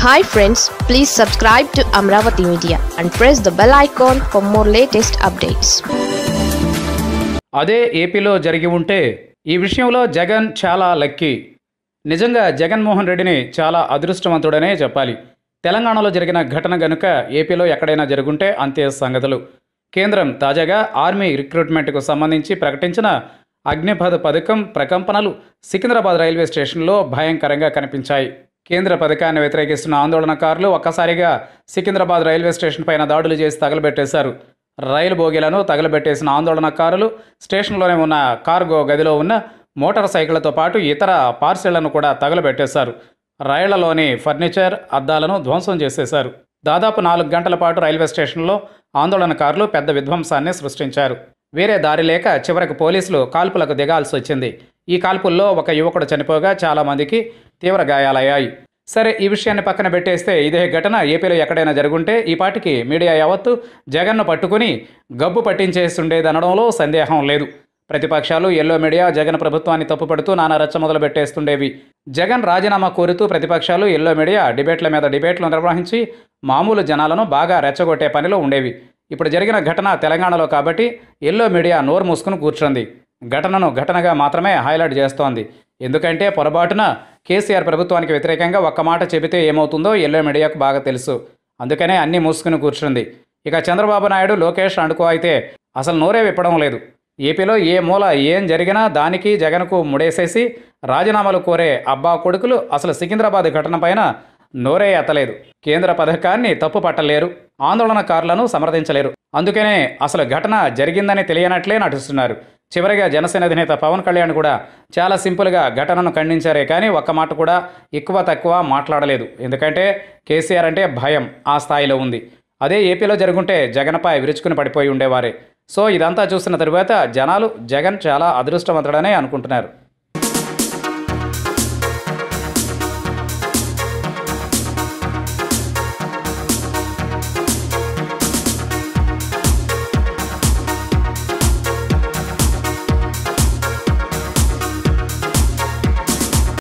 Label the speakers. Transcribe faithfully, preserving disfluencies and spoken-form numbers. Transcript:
Speaker 1: Hi friends, please subscribe to Amaravathi Media and press the bell icon for more latest updates.
Speaker 2: అదే ఏపీలో జరిగి ఉంటే ఈ విషయంలో జగన్ చాలా లక్కీ. నిజంగా జగన్మోహన్ రెడ్డిని చాలా అదృష్టవంతుడనే చెప్పాలి. తెలంగాణలో జరిగిన ఘటన గనుక ఏపీలో ఎక్కడైనా జరుగుంటే అంతే సంగతులు. కేంద్రం తాజాగా ఆర్మీ రిక్రూట్మెంట్కు సంబంధించి ప్రకటించిన అగ్నిపథ్ పథకం ప్రకంపనలు సికింద్రాబాద్ రైల్వే స్టేషన్లో భయంకరంగా కనిపించాయి. కేంద్ర పథకాన్ని వ్యతిరేకిస్తున్న ఆందోళనకారులు ఒక్కసారిగా సికింద్రాబాద్ రైల్వే స్టేషన్ పైన దాడులు చేసి తగలబెట్టేశారు. రైలు బోగీలను తగలబెట్టేసిన ఆందోళనకారులు స్టేషన్లోనే ఉన్న కార్గో గదిలో ఉన్న మోటార్ సైకిళ్లతో పాటు ఇతర పార్సిళ్లను కూడా తగలబెట్టేశారు. రైళ్లలోని ఫర్నిచర్, అద్దాలను ధ్వంసం చేసేశారు. దాదాపు నాలుగు గంటల పాటు రైల్వే స్టేషన్లో ఆందోళనకారులు పెద్ద విధ్వంసాన్ని సృష్టించారు. వేరే దారి లేక చివరకు పోలీసులు కాల్పులకు దిగాల్సి వచ్చింది. ఈ కాల్పుల్లో ఒక యువకుడు చనిపోగా చాలామందికి తీవ్ర గాయాలయ్యాయి. సరే, ఈ విషయాన్ని పక్కన పెట్టేస్తే ఇదే ఘటన ఏపీలో ఎక్కడైనా జరుగుంటే ఈ పాటికి మీడియా యావత్తు జగన్ను పట్టుకుని గబ్బు పట్టించేస్తుండేదనడంలో సందేహం లేదు. ప్రతిపక్షాలు ఎల్లో మీడియా జగన్ ప్రభుత్వాన్ని తప్పుపడుతూ నానా రచ్చ మొదలు పెట్టేస్తుండేవి. జగన్ రాజీనామా కోరుతూ ప్రతిపక్షాలు ఎల్లో మీడియా డిబేట్ల మీద డిబేట్లు నిర్వహించి మామూలు జనాలను బాగా రెచ్చగొట్టే పనిలో ఉండేవి. ఇప్పుడు జరిగిన ఘటన తెలంగాణలో కాబట్టి ఎల్లో మీడియా నోరు మూసుకుని కూర్చుంది. ఘటనను ఘటనగా మాత్రమే హైలైట్ చేస్తోంది. ఎందుకంటే పొరపాటున కేసీఆర్ ప్రభుత్వానికి వ్యతిరేకంగా ఒక్క మాట చెబితే ఏమవుతుందో ఎల్లో మీడియాకు బాగా తెలుసు. అందుకనే అన్నీ మూసుకుని కూర్చుంది. ఇక చంద్రబాబు నాయుడు, లోకేష్ అండుకో అయితే అసలు నోరే విప్పడం లేదు. ఏపీలో ఏ మూల ఏం జరిగినా దానికి జగన్కు ముడేసేసి రాజీనామాలు కోరే అబ్బా కొడుకులు అసలు సికింద్రాబాద్ ఘటన పైన నోరే ఎత్తలేదు. కేంద్ర పథకాన్ని తప్పు పట్టలేరు, ఆందోళనకారులను సమర్థించలేరు. అందుకనే అసలు ఘటన జరిగిందని తెలియనట్లే నటిస్తున్నారు. చివరిగా జనసేన అధినేత పవన్ కళ్యాణ్ కూడా చాలా సింపుల్గా ఘటనను ఖండించారే కానీ ఒక్క మాట కూడా ఎక్కువ తక్కువ మాట్లాడలేదు. ఎందుకంటే కేసీఆర్ అంటే భయం ఆ స్థాయిలో ఉంది. అదే ఏపీలో జరుగుంటే జగన్పై విరుచుకుని పడిపోయి ఉండేవారే. సో ఇదంతా చూసిన తరువాత జనాలు జగన్ చాలా అదృష్టవంతుడనే అనుకుంటున్నారు.